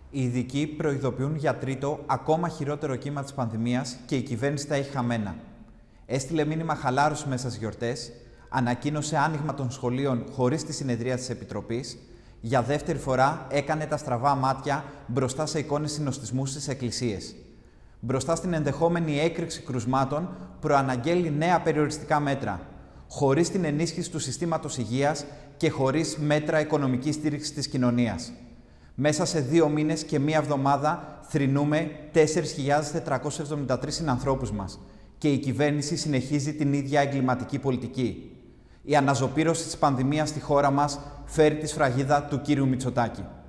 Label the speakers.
Speaker 1: Οι ειδικοί προειδοποιούν για τρίτο, ακόμα χειρότερο κύμα της πανδημίας και η κυβέρνηση τα έχει χαμένα. Έστειλε μήνυμα χαλάρωση μέσα στις γιορτές, ανακοίνωσε άνοιγμα των σχολείων χωρίς τη συνεδρία της Επιτροπής, για δεύτερη φορά έκανε τα στραβά μάτια μπροστά σε εικόνες συνοστισμού στις εκκλησίες. Μπροστά στην ενδεχόμενη έκρηξη κρουσμάτων, προαναγγέλει νέα περιοριστικά μέτρα, χωρίς την ενίσχυση του συστήματος υγείας και χωρίς μέτρα οικονομικής στήριξης της κοινωνίας. Μέσα σε 2 μήνες και 1 εβδομάδα θρηνούμε 4.473 συνανθρώπους μας και η κυβέρνηση συνεχίζει την ίδια εγκληματική πολιτική. Η αναζωπήρωση της πανδημίας στη χώρα μας φέρει τη σφραγίδα του κύριου Μητσοτάκη.